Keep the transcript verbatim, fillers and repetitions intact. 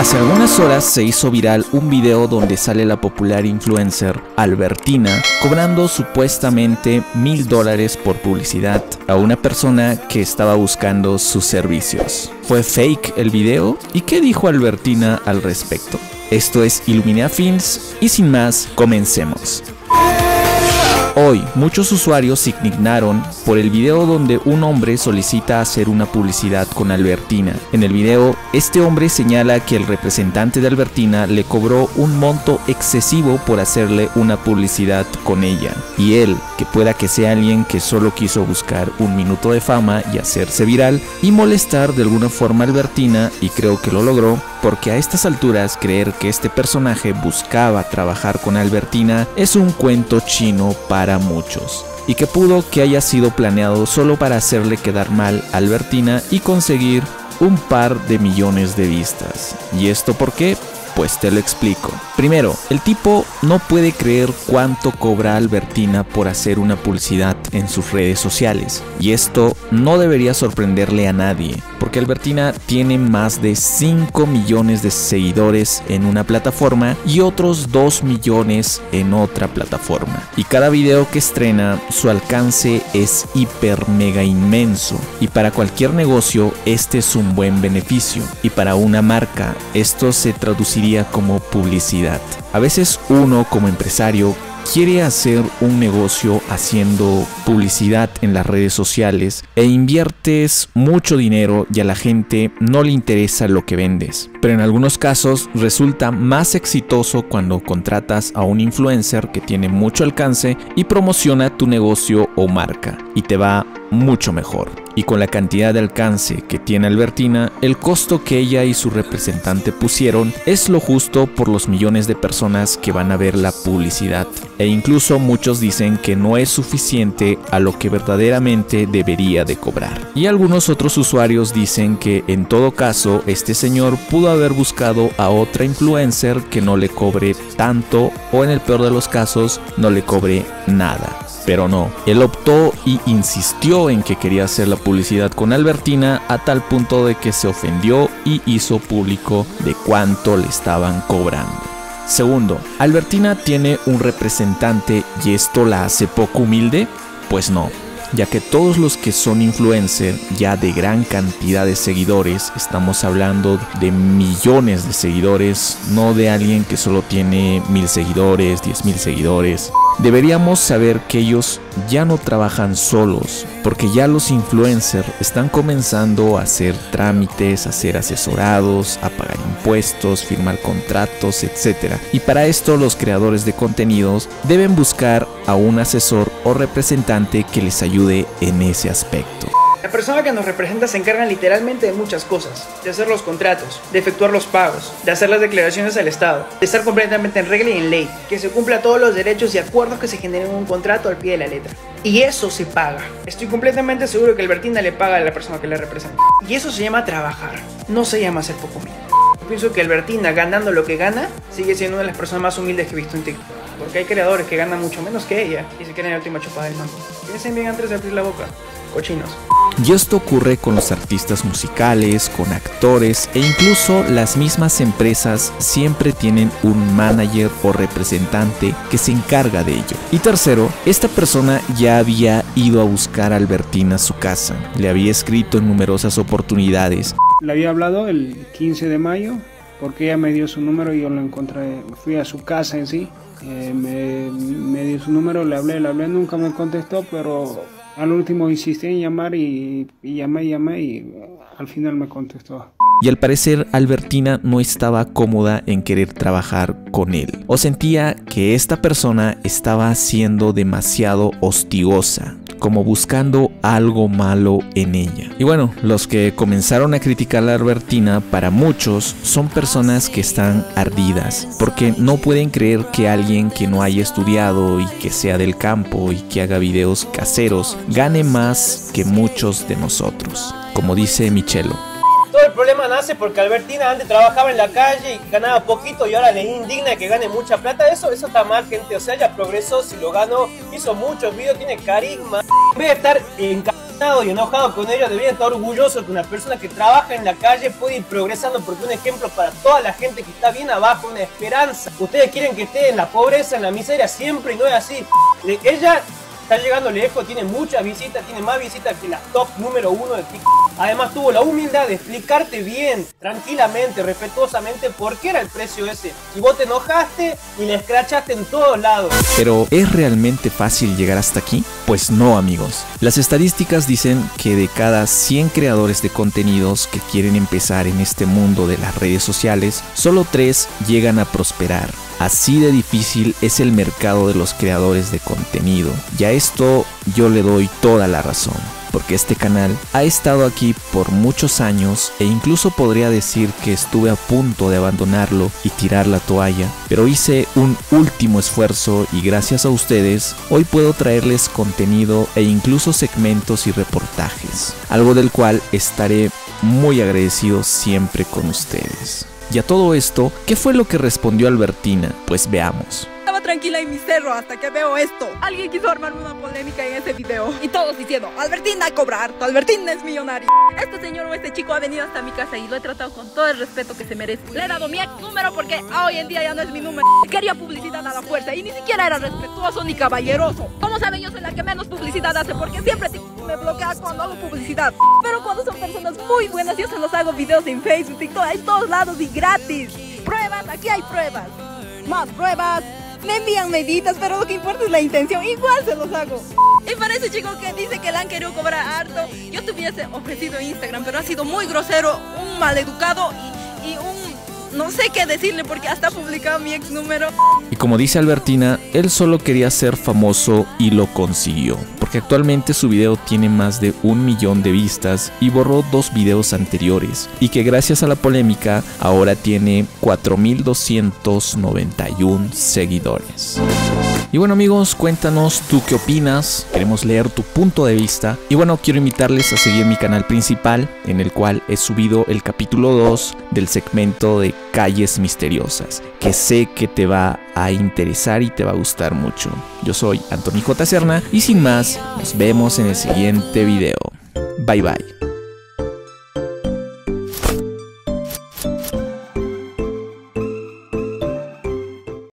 Hace algunas horas se hizo viral un video donde sale la popular influencer Albertina cobrando supuestamente mil dólares por publicidad a una persona que estaba buscando sus servicios. ¿Fue fake el video? ¿Y qué dijo Albertina al respecto? Esto es Illuminea Films y sin más, comencemos. Hoy, muchos usuarios se indignaron por el video donde un hombre solicita hacer una publicidad con Albertina. En el video, este hombre señala que el representante de Albertina le cobró un monto excesivo por hacerle una publicidad con ella. Y él, que pueda que sea alguien que solo quiso buscar un minuto de fama y hacerse viral y molestar de alguna forma a Albertina, y creo que lo logró, porque a estas alturas creer que este personaje buscaba trabajar con Albertina es un cuento chino para muchos, y que pudo que haya sido planeado solo para hacerle quedar mal a Albertina y conseguir un par de millones de vistas. ¿Y esto por qué? Pues te lo explico. Primero, el tipo no puede creer cuánto cobra Albertina por hacer una publicidad en sus redes sociales. Y esto no debería sorprenderle a nadie, porque Albertina tiene más de cinco millones de seguidores en una plataforma y otros dos millones en otra plataforma. Y cada video que estrena, su alcance es hiper mega inmenso. Y para cualquier negocio, este es un buen beneficio. Y para una marca, esto se traduciría como publicidad. A veces uno como empresario quiere hacer un negocio haciendo publicidad en las redes sociales e inviertes mucho dinero y a la gente no le interesa lo que vendes. Pero en algunos casos resulta más exitoso cuando contratas a un influencer que tiene mucho alcance y promociona tu negocio o marca y te va mucho mejor. Y con la cantidad de alcance que tiene Albertina, el costo que ella y su representante pusieron es lo justo por los millones de personas que van a ver la publicidad. E incluso muchos dicen que no es suficiente a lo que verdaderamente debería de cobrar. Y algunos otros usuarios dicen que en todo caso este señor pudo haber buscado a otra influencer que no le cobre tanto o en el peor de los casos no le cobre nada. Pero no, él optó y insistió en que quería hacer la publicidad con Albertina a tal punto de que se ofendió y hizo público de cuánto le estaban cobrando. Segundo, ¿Albertina tiene un representante y esto la hace poco humilde? Pues no, ya que todos los que son influencers ya de gran cantidad de seguidores, estamos hablando de millones de seguidores, no de alguien que solo tiene mil seguidores, diez mil seguidores. Deberíamos saber que ellos ya no trabajan solos, porque ya los influencers están comenzando a hacer trámites, a ser asesorados, a pagar impuestos, firmar contratos, etcétera. Y para esto los creadores de contenidos deben buscar a un asesor o representante que les ayude en ese aspecto. La persona que nos representa se encarga literalmente de muchas cosas, de hacer los contratos, de efectuar los pagos, de hacer las declaraciones al Estado, de estar completamente en regla y en ley, que se cumpla todos los derechos y acuerdos que se generen en un contrato al pie de la letra. Y eso se paga. Estoy completamente seguro que Albertina le paga a la persona que le representa. Y eso se llama trabajar, no se llama ser poco humilde. Yo pienso que Albertina, ganando lo que gana, sigue siendo una de las personas más humildes que he visto en TikTok. Porque hay creadores que ganan mucho menos que ella y se quieren la última chupada del mango. Piensen bien antes de abrir la boca. Cochinos. Y esto ocurre con los artistas musicales, con actores e incluso las mismas empresas siempre tienen un manager o representante que se encarga de ello. Y tercero, esta persona ya había ido a buscar a Albertina a su casa, le había escrito en numerosas oportunidades. Le había hablado el quince de mayo porque ella me dio su número y yo lo encontré, fui a su casa en sí, eh, me, me dio su número, le hablé, le hablé, nunca me contestó, pero al último insistí en llamar y, y llamé, llamé y al final me contestó. Y al parecer Albertina no estaba cómoda en querer trabajar con él, o sentía que esta persona estaba siendo demasiado hostigosa, como buscando algo malo en ella. Y bueno, los que comenzaron a criticar a Albertina, para muchos son personas que están ardidas, porque no pueden creer que alguien que no haya estudiado y que sea del campo y que haga videos caseros gane más que muchos de nosotros, como dice Michelo. Todo el problema nace porque Albertina antes trabajaba en la calle y ganaba poquito y ahora les indigna que gane mucha plata. Eso, eso está mal, gente. O sea, ya progresó, si lo ganó, hizo muchos videos, tiene carisma. En vez de estar en y enojado con ellos, deberían estar orgullosos que una persona que trabaja en la calle puede ir progresando, porque es un ejemplo para toda la gente que está bien abajo, una esperanza. Ustedes quieren que esté en la pobreza, en la miseria siempre, y no es así. Ella está llegando lejos, tiene muchas visitas, tiene más visitas que la top número uno de TikTok. Además tuvo la humildad de explicarte bien, tranquilamente, respetuosamente por qué era el precio ese. Y vos te enojaste y le escrachaste en todos lados. Pero ¿es realmente fácil llegar hasta aquí? Pues no, amigos. Las estadísticas dicen que de cada cien creadores de contenidos que quieren empezar en este mundo de las redes sociales, solo tres llegan a prosperar. Así de difícil es el mercado de los creadores de contenido. Y a esto yo le doy toda la razón, porque este canal ha estado aquí por muchos años e incluso podría decir que estuve a punto de abandonarlo y tirar la toalla, pero hice un último esfuerzo y gracias a ustedes hoy puedo traerles contenido e incluso segmentos y reportajes, algo del cual estaré muy agradecido siempre con ustedes. Y a todo esto, ¿qué fue lo que respondió Albertina? Pues veamos. Estaba tranquila en mi cerro hasta que veo esto. Alguien quiso armarme una polémica en ese video y todos diciendo: Albertina cobra harto, Albertina es millonaria. Este señor o este chico ha venido hasta mi casa y lo he tratado con todo el respeto que se merece. Le he dado mi ex número porque hoy en día ya no es mi número. Quería publicidad a la fuerza y ni siquiera era respetuoso ni caballeroso. Como saben, yo soy la que menos publicidad hace porque siempre me bloquea cuando hago publicidad. Pero cuando son personas muy buenas, yo se los hago videos en Facebook, TikTok, en todos lados y gratis. Pruebas, aquí hay pruebas. Más pruebas. Me envían medidas, pero lo que importa es la intención. Igual se los hago. Y para ese chico que dice que le han querido cobrar harto, yo te hubiese ofrecido Instagram, pero ha sido muy grosero, un maleducado y, y un... no sé qué decirle porque hasta ha publicado mi ex número. Y como dice Albertina, él solo quería ser famoso y lo consiguió, porque actualmente su video tiene más de un millón de vistas y borró dos videos anteriores, y que gracias a la polémica ahora tiene cuatro mil doscientos noventa y uno seguidores. Y bueno, amigos, cuéntanos tú qué opinas, queremos leer tu punto de vista. Y bueno, quiero invitarles a seguir mi canal principal, en el cual he subido el capítulo dos del segmento de Calles Misteriosas, que sé que te va a interesar y te va a gustar mucho. Yo soy Anthony J. Serna y sin más, nos vemos en el siguiente video. Bye bye.